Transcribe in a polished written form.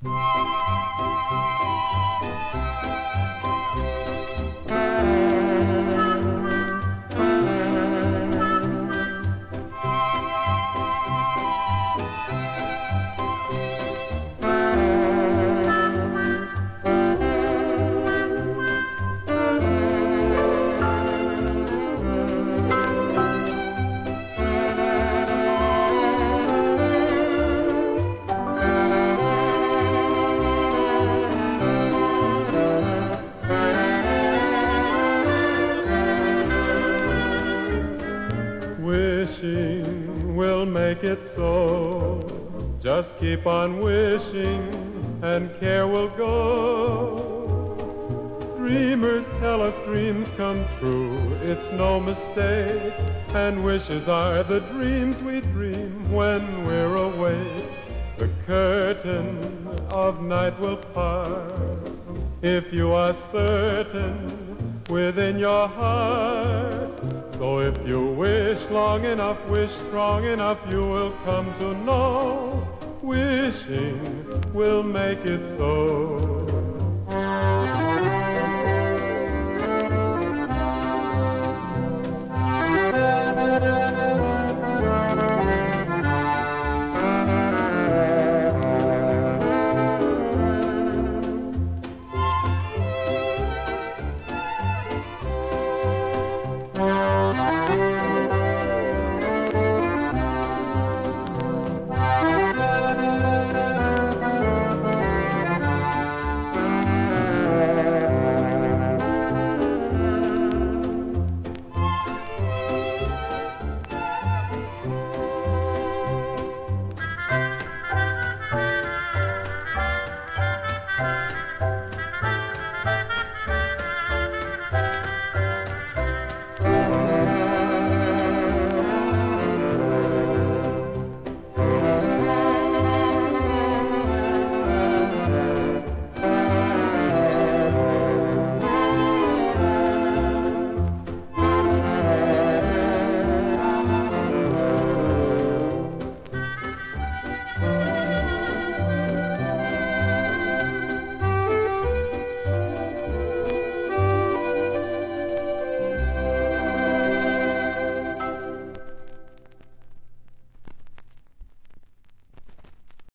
Wishing will make it so. Just keep on wishing and care will go. Dreamers tell us dreams come true, it's no mistake. And wishes are the dreams we dream when we're awake. The curtain of night will part if you are certain within your heart. So if you wish long enough, wish strong enough, you will come to know wishing will make it so.